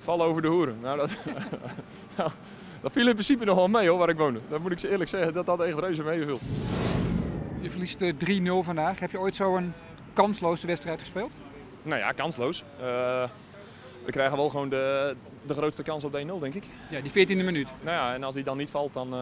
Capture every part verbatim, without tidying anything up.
Vallen over de hoeren. Nou, dat, nou, dat viel in principe nog wel mee hoor, waar ik woonde. Dat moet ik ze eerlijk zeggen, dat dat echt reuze meeviel. Je verliest drie nul vandaag. Heb je ooit zo'n kansloze wedstrijd gespeeld? Nou ja, kansloos. Uh, we krijgen wel gewoon de, de grootste kans op de één nul, denk ik. Ja, die veertiende minuut. Nou ja, en als die dan niet valt, dan, uh,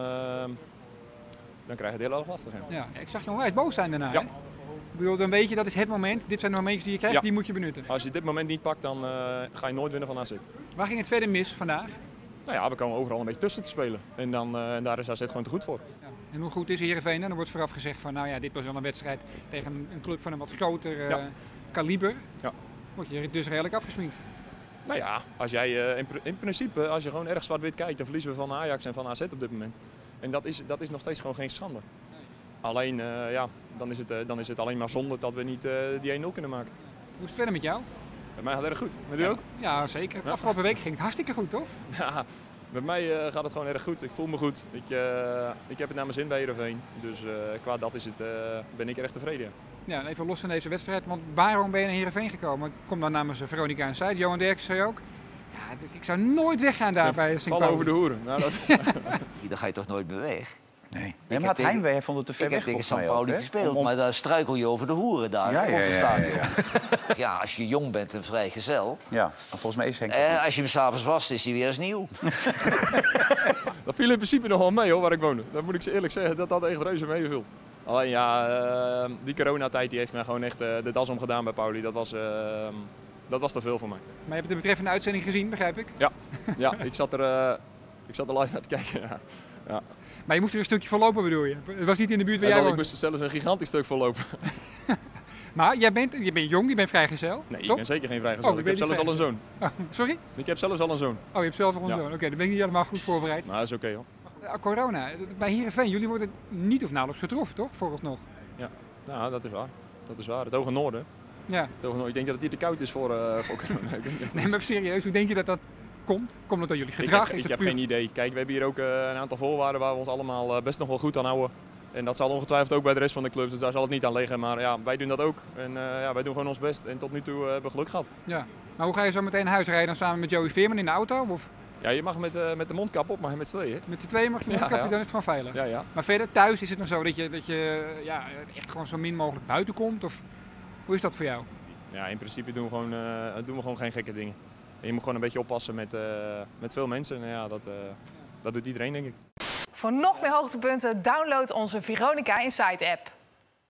dan krijg je het heel erg lastig. Ja. Ja, ik zag je onwijs boos zijn daarna. Ja. Hè? Ik bedoel, dan weet je, dat is het moment. Dit zijn de momentjes die je krijgt, Ja. die moet je benutten. Als je dit moment niet pakt, dan uh, ga je nooit winnen van A Z. Waar ging het verder mis vandaag? Nou ja, we komen overal een beetje tussen te spelen. En, dan, uh, en daar is A Z gewoon te goed voor. Ja. En hoe goed is Heerenveen? En dan wordt vooraf gezegd van, nou ja, dit was wel een wedstrijd tegen een, een club van een wat groter uh, ja. kaliber. Ja. Word je dus redelijk afgesminkt. Nou ja, als jij, uh, in, in principe, als je gewoon erg zwart-wit kijkt, dan verliezen we van Ajax en van A Z op dit moment. En dat is, dat is nog steeds gewoon geen schande. Nee. Alleen, uh, ja, dan is, het, uh, dan is het alleen maar zonde dat we niet uh, die één nul kunnen maken. Hoe is het verder met jou? Bij mij gaat het erg goed. Met u ja. ook? Ja, zeker. De afgelopen week ging het hartstikke goed, toch? Ja, met mij uh, gaat het gewoon erg goed. Ik voel me goed. Ik, uh, ik heb het naar mijn zin bij Heerenveen. Dus uh, qua dat is het, uh, ben ik erg tevreden. Ja, even los van deze wedstrijd, want waarom ben je naar Heerenveen gekomen? Ik kom dan namens Veronica en Zuid. Johan Derksen zei ook, ja, ik zou nooit weggaan daar ja, bij Sint Vallen over de hoeren. Nou, dat... Daar ga je toch nooit meer weg? Nee, nee maar het tegen, heimwee vond het te ver ik weg. Ik heb tegen San Pauli gespeeld, om, om... maar daar struikel je over de hoeren daar. Ja, ja, ja, ja, ja. Ja, als je jong bent en vrijgezel. Ja, volgens mij is Henk. Eh, als je hem s'avonds wast, is hij weer als nieuw. Dat viel in principe nog wel mee hoor, waar ik woonde. Dat moet ik ze eerlijk zeggen, dat dat echt reuze meeviel. Alleen ja, uh, die coronatijd die heeft mij gewoon echt uh, de das omgedaan bij Pauli. Dat was, uh, dat was te veel voor mij. Maar je hebt de betreffende uitzending gezien, begrijp ik? Ja, ja ik, zat er, uh, ik zat er live naar te kijken. Ja. Ja. Maar je moest er een stukje voor lopen, bedoel je? Het was niet in de buurt waar ja, jij woonde. woonde? Ik moest er zelfs een gigantisch stuk voor lopen. Maar jij bent, je bent jong, je bent vrijgezel? Nee, toch? ik ben zeker geen vrijgezel. Oh, ik heb zelfs al een zoon. Oh, sorry? Ik heb zelfs al een zoon. Oh, je hebt zelf al een ja. zoon. Oké, okay, dan ben ik niet helemaal goed voorbereid. Nou, dat is oké okay, hoor. Corona, bij Heerenveen, jullie worden niet of nauwelijks getroffen, toch? Vooralsnog. Ja, nou, dat is waar. Dat is waar. Het Hoge Noorden. Ja. Het Hoge Noorden. Ik denk dat het hier te koud is voor, uh, voor corona. Nee, maar serieus, hoe denk je dat dat komt? Komt het aan jullie gedrag? Ik heb, is ik heb puur... geen idee. Kijk, we hebben hier ook uh, een aantal voorwaarden waar we ons allemaal uh, best nog wel goed aan houden. En dat zal ongetwijfeld ook bij de rest van de clubs, dus daar zal het niet aan liggen. Maar ja, wij doen dat ook. En uh, ja, wij doen gewoon ons best. En tot nu toe uh, hebben we geluk gehad. Ja. Maar hoe ga je zo meteen huis rijden dan samen met Joey Veerman in de auto? Of? Ja, je mag met, uh, met de mondkap op, maar met z'n tweeën. Met z'n tweeën mag je met de mondkap, ja, ja. Dan is het gewoon veilig. Ja, ja. Maar verder, thuis is het dan zo dat je, dat je ja, echt gewoon zo min mogelijk buiten komt? Of hoe is dat voor jou? Ja, in principe doen we gewoon, uh, doen we gewoon geen gekke dingen. En je moet gewoon een beetje oppassen met, uh, met veel mensen. En ja, dat, uh, dat doet iedereen, denk ik. Voor nog meer hoogtepunten download onze Veronica Insight app.